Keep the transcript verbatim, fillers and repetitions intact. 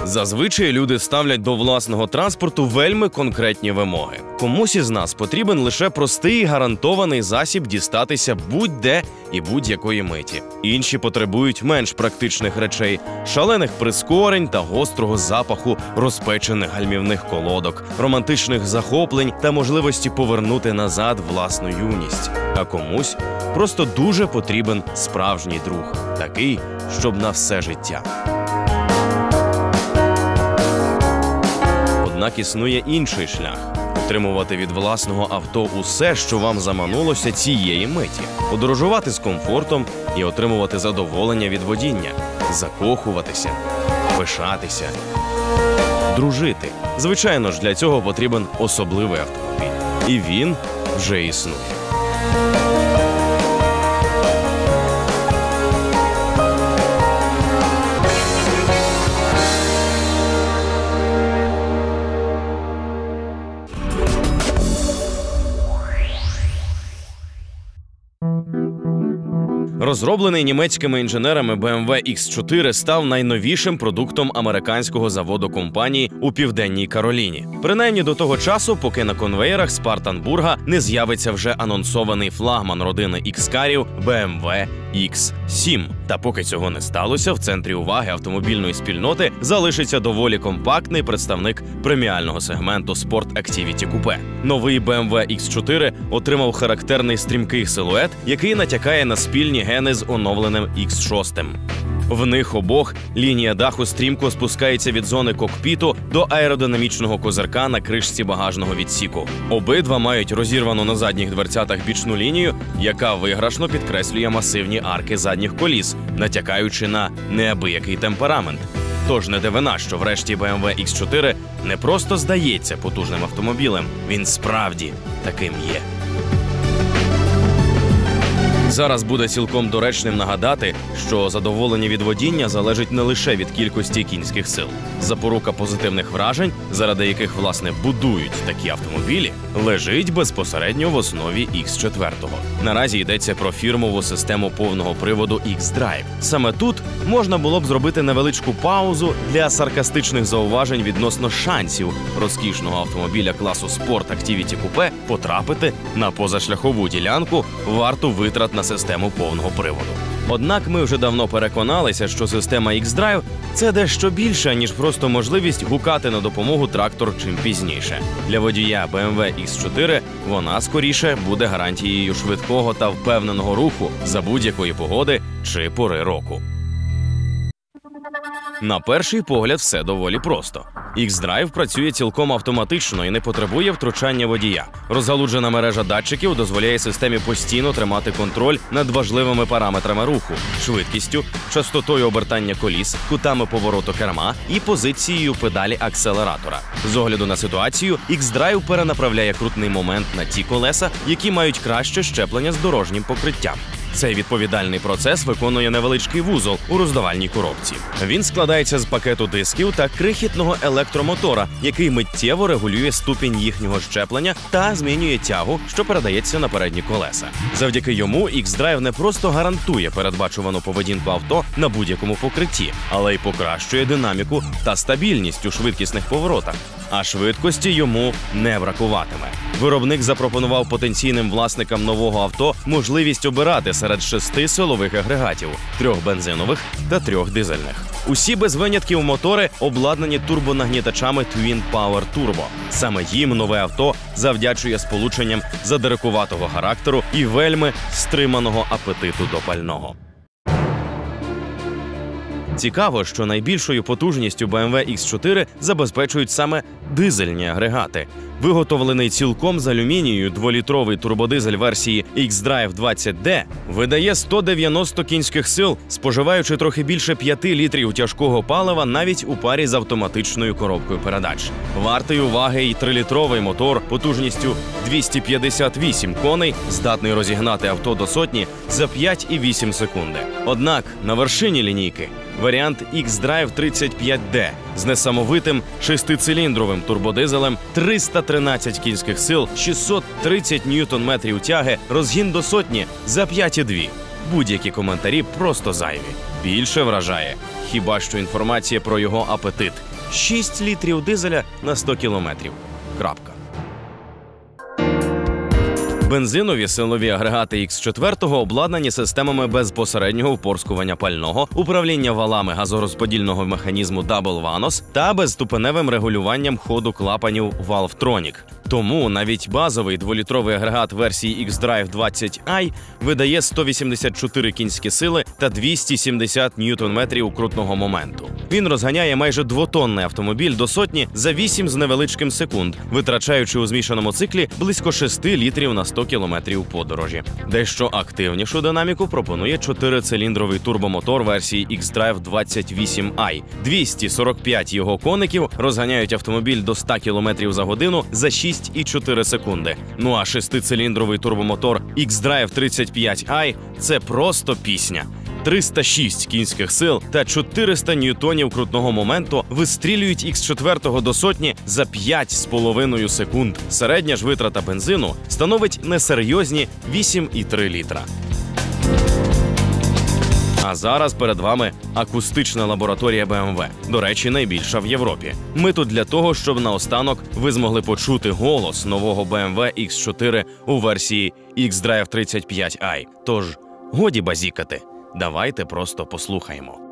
Зазвичай люди ставлять до власного транспорту вельми конкретні вимоги. Комусь із нас потрібен лише простий і гарантований засіб дістатися будь-де і будь-якої миті. Інші потребують менш практичних речей – шалених прискорень та гострого запаху розпечених гальмівних колодок, романтичних захоплень та можливості повернути назад власну юність. А комусь просто дуже потрібен справжній друг, такий, щоб на все життя. Однак існує інший шлях – отримувати від власного авто усе, що вам заманулося цієї миті. Подорожувати з комфортом і отримувати задоволення від водіння. Закохуватися, пишатися, дружити. Звичайно ж, для цього потрібен особливий автомобіль. І він вже існує. Розроблений німецькими інженерами бе ем ве ікс чотири став найновішим продуктом американського заводу компанії у Південній Кароліні. Принаймні до того часу, поки на конвеєрах Спартанбурга не з'явиться вже анонсований флагман родини ікс-карів бе ем ве ікс сім. Та поки цього не сталося, в центрі уваги автомобільної спільноти залишиться доволі компактний представник преміального сегменту Sport Activity Coupe. Новий бе ем ве ікс чотири отримав характерний стрімкий силует, який натякає на спільні гени з оновленим ікс шість. В них обох лінія даху стрімко спускається від зони кокпіту до аеродинамічного козирка на кришці багажного відсіку. Обидва мають розірвану на задніх дверцятах бічну лінію, яка виграшно підкреслює масивні арки задніх коліс, натякаючи на неабиякий темперамент. Тож не дивина, що врешті бе ем ве ікс чотири не просто здається потужним автомобілем, він справді таким є. Зараз буде цілком доречним нагадати, що задоволення від водіння залежить не лише від кількості кінських сил. Запорука позитивних вражень, заради яких, власне, будують такі автомобілі, лежить безпосередньо в основі ікс чотири. Наразі йдеться про фірмову систему повного приводу X-Drive. Саме тут можна було б зробити невеличку паузу для саркастичних зауважень відносно шансів розкішного автомобіля класу Sport Activity Coupe потрапити на позашляхову ділянку варту витрат на систему повного приводу. Однак ми вже давно переконалися, що система X-Drive – це дещо більше, ніж просто можливість гукати на допомогу трактор чим пізніше. Для водія бе ем ве ікс чотири вона, скоріше, буде гарантією швидкого та впевненого руху за будь-якої погоди чи пори року. На перший погляд все доволі просто. X-Drive працює цілком автоматично і не потребує втручання водія. Розгалуджена мережа датчиків дозволяє системі постійно тримати контроль над важливими параметрами руху – швидкістю, частотою обертання коліс, кутами повороту керма і позицією педалі акселератора. З огляду на ситуацію, X-Drive перенаправляє крутний момент на ті колеса, які мають краще щеплення з дорожнім покриттям. Цей відповідальний процес виконує невеличкий вузол у роздавальній коробці. Він складається з пакету дисків та крихітного електромотора, який миттєво регулює ступінь їхнього щеплення та змінює тягу, що передається на передні колеса. Завдяки йому X-Drive не просто гарантує передбачувану поведінку авто на будь-якому покритті, але й покращує динаміку та стабільність у швидкісних поворотах. А швидкості йому не бракуватиме. Виробник запропонував потенційним власникам нового авто можливість обирати серед шести силових агрегатів – трьох бензинових та трьох дизельних. Усі без винятків мотори обладнані турбонагнітачами Twin Power Turbo. Саме їм нове авто завдячує сполученням задирикуватого характеру і вельми стриманого апетиту до пального. Цікаво, що найбільшою потужністю бе ем ве ікс чотири забезпечують саме дизельні агрегати. Виготовлений цілком з алюмінію дволітровий турбодизель версії X-Drive двадцять ді видає сто дев'яносто кінських сил, споживаючи трохи більше п'яти літрів тяжкого палива навіть у парі з автоматичною коробкою передач. Вартий уваги й трилітровий мотор потужністю двісті п'ятдесят вісім коней здатний розігнати авто до сотні за п'ять і вісім секунди. Однак на вершині лінійки варіант X-Drive тридцять п'ять ді з несамовитим шестициліндровим турбодизелем, триста тринадцять кінських сил, шістсот тридцять ньютон-метрів тяги, розгін до сотні за п'ять і дві. Будь-які коментарі просто зайві. Більше вражає хіба що інформація про його апетит. шість літрів дизеля на сто кілометрів. Крапка. Бензинові силові агрегати ікс чотири обладнані системами безпосереднього впорскування пального, управління валами газорозподільного механізму Double Vanos та безступеневим регулюванням ходу клапанів Valvetronic. Тому навіть базовий дволітровий агрегат версії X-Drive двадцять ай видає сто вісімдесят чотири кінські сили та двісті сімдесят ньютон-метрів крутного моменту. Він розганяє майже двотонний автомобіль до сотні за вісім з невеличким секунд, витрачаючи у змішаному циклі близько шести літрів на сто кілометрів подорожі. Дещо активнішу динаміку пропонує чотирициліндровий турбомотор версії X-Drive двадцять вісім ай. двісті сорок п'ять його коників розганяють автомобіль до ста кілометрів за годину за шість і чотири секунди. Ну а шестициліндровий турбомотор X-Drive тридцять п'ять ай – це просто пісня. триста шість кінських сил та чотириста ньютонів крутного моменту вистрілюють ікс чотири до сотні за п'ять з половиною секунд. Середня ж витрата бензину становить несерйозні вісім і три літра. А зараз перед вами акустична лабораторія бе ем ве. До речі, найбільша в Європі. Ми тут для того, щоб наостанок ви змогли почути голос нового бе ем ве ікс чотири у версії X-Drive тридцять п'ять ай. Тож, годі базікати. Давайте просто послухаємо.